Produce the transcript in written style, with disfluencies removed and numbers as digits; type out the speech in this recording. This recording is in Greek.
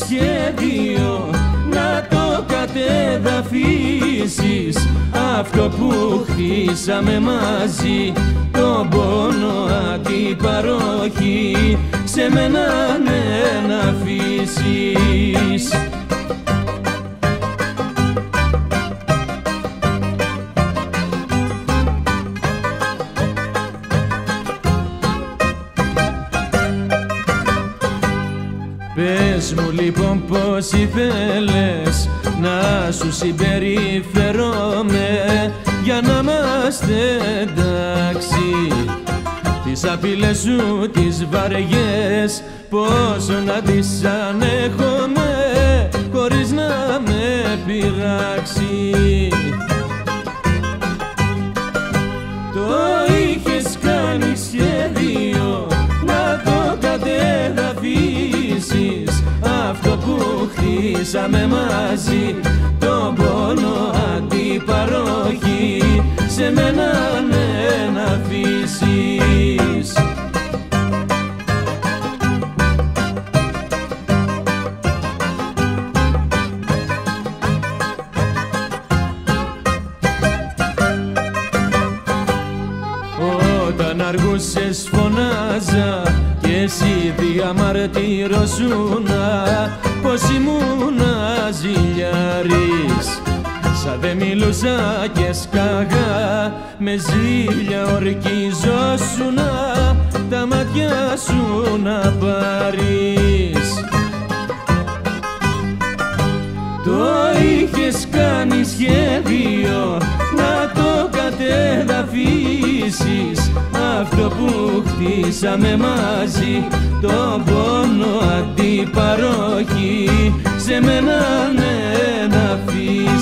σχέδιο να το κατεδαφίσεις, αυτό που χτίσαμε μαζί, τον πόνο αντιπαροχή, σε μένα ναι να αφήσεις. Πες μου λοιπόν πως ήθελες να σου συμπεριφερόμαι για να είμαστε εντάξει. Τις απειλές σου τις βαριές πόσο να τις ανέχομαι χωρίς να με πειράξει. Το είχες κάνει σχέδιο να το κατεδαφίσεις, αυτό που χτίσαμε μαζί, τον πόνο αντιπαροχή, σε μένα ναι να αφήσεις. Όταν αργούσες φωνάζα κι εσύ διαμαρτυρώσουνα πως ήμουνα ζηλιάρης. Σαν δε μιλούσα και σκάγα, με ζήλια ορκιζόσουνα τα μάτια σου να πάρεις. Το είχες κάνει σχέδιο να το κατεδαφίσεις, αυτό που χτίσαμε μαζί, τον πόνο αντιπαροχή, σε μένα ναι να αφήσεις.